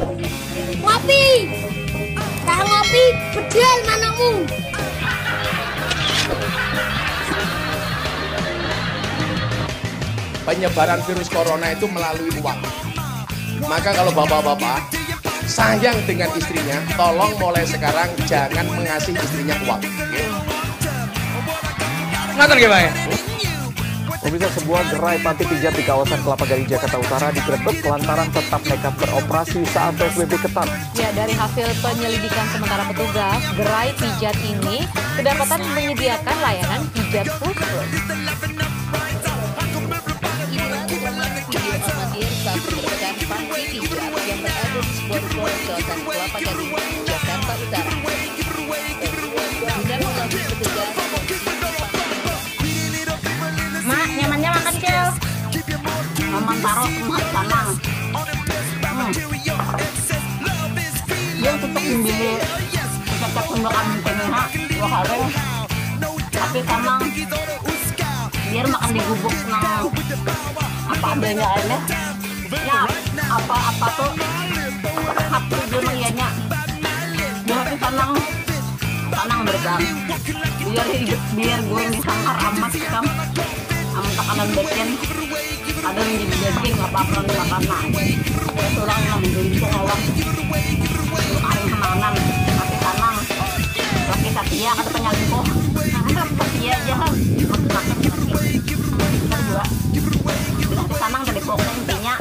Ngopi. Tak ngopi, bedel manamu. Penyebaran virus corona itu melalui uang. Maka kalau bapak-bapak sayang dengan istrinya, tolong mulai sekarang jangan mengasih istrinya uang. Ngatur gimana? Pemirsa, sebuah gerai panti pijat di kawasan Kelapa Gading, Jakarta Utara digerebek lantaran tetap nekat beroperasi saat PSBB ketat. Ya, dari hasil penyelidikan sementara petugas, gerai pijat ini kedapatan menyediakan layanan pijat khusus. Inilah rekaman video amatir saat penggerebekan panti pijat yang berada di sebuah ruko di kawasan Kelapa Gading, Jakarta Utara. Guna mengelabui petugas polisi. Mak, nyamannya makan cel. Mamang taruh emak tanang. Dia tutup sendiri. Cocok untuk kami tengah 2 hari. Tapi tanang biar makan di gubuk nang apa adanya ini. Ya apa tuh hati dia mengianya. Dia hati tanang berbang. Biar gue disangkar amat kam. Amat takanan beken. Ada yang jadi daging nggak apa-apa makanan. Ada tulang yang menjadi orang. Hari kemanan kaki tanang. Kaki Satya kata penyalingkuh. Nah, Satya aja kan. Makan kaki. Kedua. Kaki tanang dari pokoknya intinya.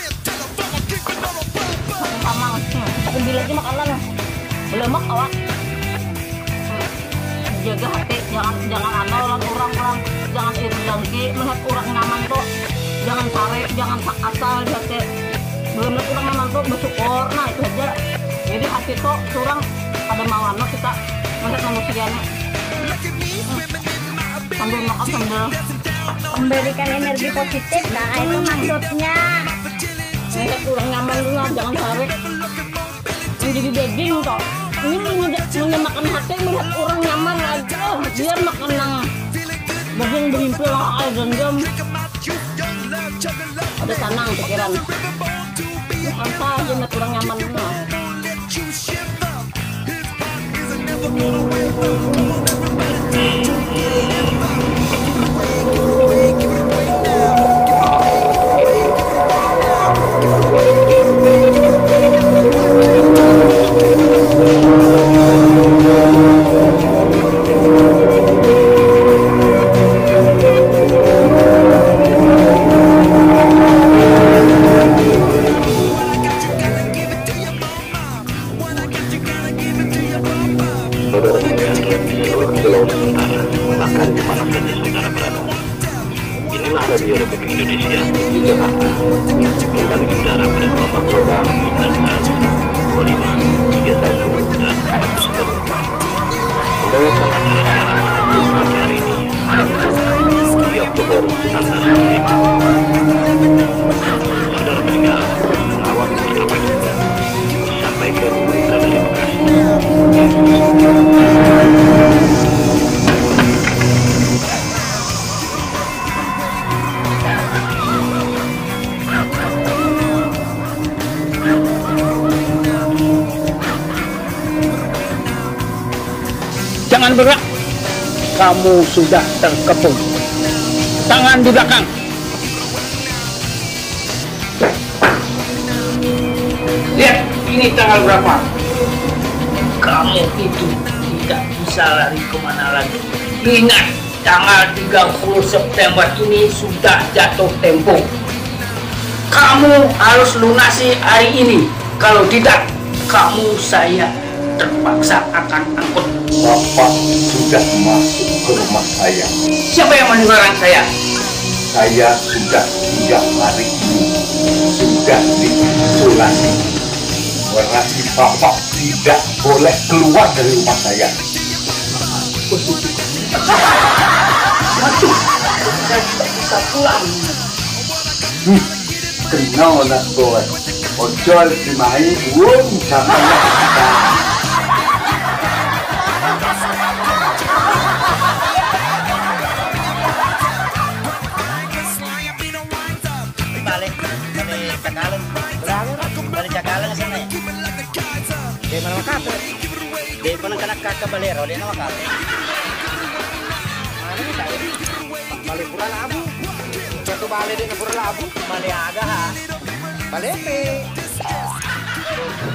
Tanang. Ambil lagi makanan. Belum mak awak. Jaga hati, jangan orang jangan iri dengki, melihat orang nyaman tuh jangan tarik, jangan asal di hati. Belum lihat orang nyaman tuh bersyukur, nah itu aja. Jadi hati tuh orang ada mawano kita melihat manusianya. Sambil makan sambil Memberikan energi positif, nah itu maksudnya. melihat orang nyaman dulu, jangan tarik. Menjadi daging toh. Ini menyemakan hati melihat orang nyaman aja, biar makan yang daging berimpil lah air dan jam. Ada tanang pikiran. Bukan saja melihat orang nyaman dulu. Bahkan dimana saja saudara berada. Inilah Radio Republik Indonesia di Jakarta. Kembali ke udara pada gelombang 19, 25, 31, dan 41. Membawakan acara siaran pagi hari ini, 2 Oktober 1995. Saudara mendengar awal apa juga disampaikan dari Bekasi. Jangan bergerak. Kamu sudah terkepung. Tangan di belakang. Lihat, ini tanggal berapa? Kamu itu tidak bisa lari kemana lagi. Ingat, tanggal 30 September ini sudah jatuh tempo. Kamu harus lunasi hari ini. Kalau tidak, kamu saya terpaksa akan angkut. Bapak sudah masuk ke rumah saya. Siapa yang menyerang saya? Saya sudah 3 hari ini sudah diisolasi. Berarti Bapak tidak boleh keluar dari rumah saya. Waduh, saya tidak bisa pulang. Kenal nak kowe. Ojol dimain wong jangan. Balik dari Cakalang. Dari Cakalang ke sana. Di mana makate? Di mana kena kakak balero, di mana makate? Mana ni tayo? Balik pura labu. Satu balik di pura labu. Mali aga ha. Balik